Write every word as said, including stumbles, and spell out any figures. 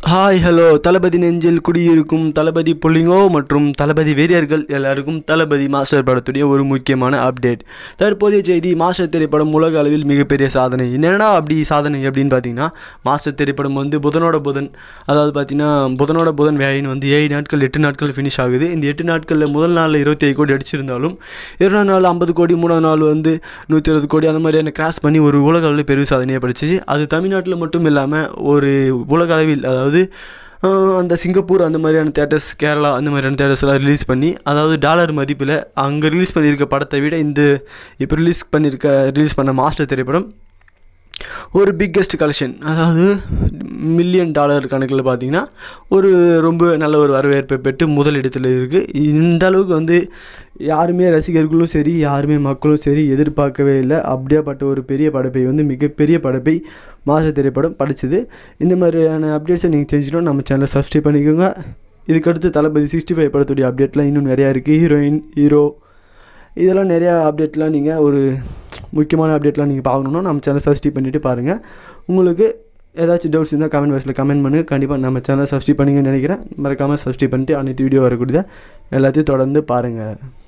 Hi hello தளபதி நெஞ்சில் குடியிருக்கும் தளபதி புள்ளிங்கோ மற்றும் தளபதி வீரர்கள் எல்லாருக்கும் தளபதி மாஸ்டர் படத்துடைய ஒரு முக்கியமான அப்டேட். தற்போதைய செய்தி, மாஸ்டர் திரைப்படம் உலக அளவில் மிகப்பெரிய சாதனை. என்னென்னா அப்படி சாதனை அப்படின்னு பார்த்தீங்கன்னா, மாஸ்டர் திரைப்படம் வந்து புதனோட புதன், அதாவது பார்த்தீங்கன்னா புதனோட புதன் வேயின்னு வந்து ஏழு நாட்கள் எட்டு நாட்கள் ஃபினிஷ் ஆகுது. இந்த எட்டு நாட்களில் முதல் நாளில் இருபத்தி ஏழு கோடி அடிச்சிருந்தாலும் இரண்டாம் நாள் ஐம்பது கோடி, மூணாவது நாள் வந்து நூற்றி இருபது கோடி அந்த மாதிரியான கிராஸ் பண்ணி ஒரு உலக அளவில் பெரிய சாதனையை படிச்சிச்சு. அது தமிழ்நாட்டில் மட்டும் இல்லாமல் ஒரு உலக அளவில், அதாவது அந்த சிங்கப்பூர் அந்த மாதிரியான தேட்டர்ஸ், கேரளா அந்த மாதிரியான தேட்டர்ஸ்லாம் ரிலீஸ் பண்ணி, அதாவது டாலர் மதிப்பில் அங்கே ரிலீஸ் பண்ணியிருக்க படத்தை விட இந்த இப்போ ரிலீஸ் பண்ணியிருக்க ரிலீஸ் பண்ண மாஸ்டர் திரைப்படம் ஒரு பிக்கெஸ்ட் கலெக்ஷன், அதாவது மில்லியன் டாலர் கணக்கில் பார்த்திங்கன்னா ஒரு ரொம்ப நல்ல ஒரு வரவேற்பை பெற்று முதல் இடத்துல இருக்குது. இந்த அளவுக்கு வந்து யாருமே ரசிகர்களும் சரி, யாருமே மக்களும் சரி எதிர்பார்க்கவே இல்லை. அப்படியேப்பட்ட ஒரு பெரிய படைப்பை வந்து மிகப்பெரிய படைப்பை மாஸ்டர் திரைப்படம் படித்தது. இந்த மாதிரியான அப்டேட்ஸை நீங்கள் தெரிஞ்சுக்கணும், நம்ம சேனலை சப்ஸ்கிரைப் பண்ணிக்கோங்க. இதுக்கடுத்து தளபதி சிக்ஸ்டி ஃபைவ் படத்துடைய அப்டேட்லாம் இன்னும் நிறையா இருக்குது. ஹீரோயின், ஹீரோ, இதெல்லாம் நிறையா அப்டேட்லாம் நீங்கள் ஒரு முக்கியமான அப்டேட்லாம் நீங்கள் பார்க்கணுன்னா நம்ம சேனலை சப்ஸ்கிரைப் பண்ணிவிட்டு பாருங்கள். உங்களுக்கு ஏதாச்சும் டவுட்ஸ் இருந்தால் கமெண்ட் பாக்ஸில் கமெண்ட் பண்ணுங்கள். கண்டிப்பாக நம்ம சேனலை சப்ஸ்கிரைப் பண்ணிங்கன்னு நினைக்கிறேன். மறக்காமல் சப்ஸ்கிரைப் பண்ணிட்டு அனைத்து வீடியோ வரக்கூடியதை எல்லாத்தையும் தொடர்ந்து பாருங்கள்.